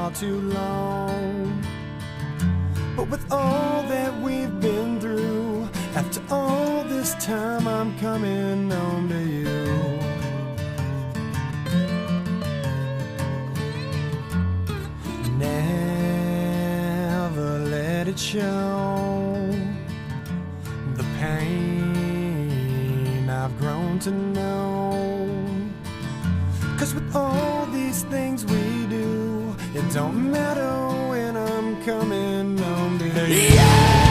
far too long. But with all that we've been through, after all this time, I'm coming home to you. Never let it show the pain I've grown to know. 'Cause with all these things we do, it don't matter when I'm coming home to you. Yeah!